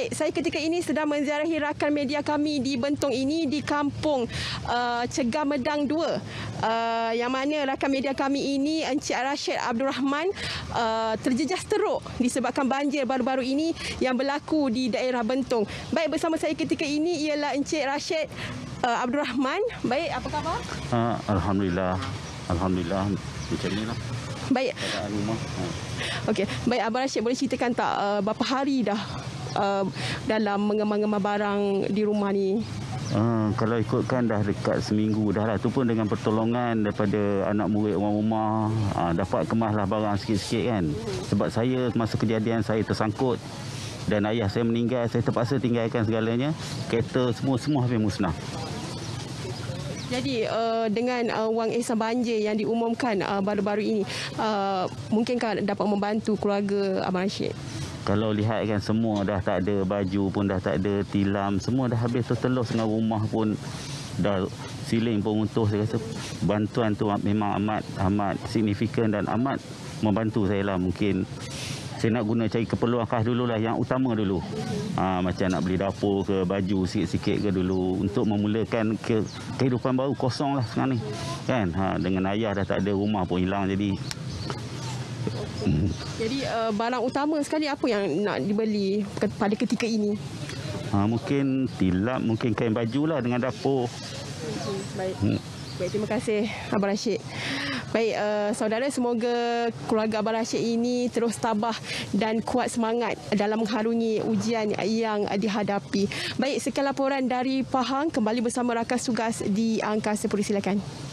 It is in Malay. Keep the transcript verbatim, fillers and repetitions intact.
Baik, saya ketika ini sedang menziarahi rakan media kami di Bentong ini di kampung uh, Cegah Medang dua. Uh, yang mana rakan media kami ini Encik Rashid Abdul Rahman uh, terjejas teruk disebabkan banjir baru-baru ini yang berlaku di daerah Bentong. Baik, bersama saya ketika ini ialah Encik Rashid uh, Abdul Rahman. Baik, apa khabar? Uh, Alhamdulillah. Alhamdulillah. Macam ni lah. Baik. Keadaan rumah. Uh. Okey, baik Abang Rashid, boleh ceritakan tak uh, berapa hari dah uh, dalam mengemar-ngemar barang di rumah ni? Uh, kalau ikutkan dah dekat seminggu dah lah. Tu pun dengan pertolongan daripada anak murid orang rumah. Uh, dapat kemaslah barang sikit-sikit kan. Sebab saya masa kejadian saya tersangkut dan ayah saya meninggal, saya terpaksa tinggalkan segalanya. Kereta semua-semua habis musnah. Jadi uh, dengan uh, wang ihsan banjir yang diumumkan uh, baru-baru ini, uh, mungkinkah dapat membantu keluarga Abang Rashid? Kalau lihat kan semua dah tak ada, baju pun dah tak ada, tilam semua dah habis tertelus, dengan rumah pun dah siling pun runtuh. Saya rasa bantuan tu memang amat amat signifikan dan amat membantu saya lah. Mungkin saya nak guna cari keperluan khas dulu lah, yang utama dulu. Ha, macam nak beli dapur ke, baju sikit-sikit ke dulu untuk memulakan ke, kehidupan baru. Kosong lah sekarang ni kan. Ha, dengan ayah dah tak ada, rumah pun hilang. Jadi Jadi uh, barang utama sekali apa yang nak dibeli pada ketika ini? Ha, mungkin tilam, mungkin kain baju lah dengan dapur. Baik. Hmm. Baik, terima kasih Abang Rashid. Baik, uh, saudara, semoga keluarga Abang Rashid ini terus tabah dan kuat semangat dalam mengharungi ujian yang dihadapi. Baik, sekian laporan dari Pahang. Kembali bersama rakan tugas di Angkasa Puri, silakan.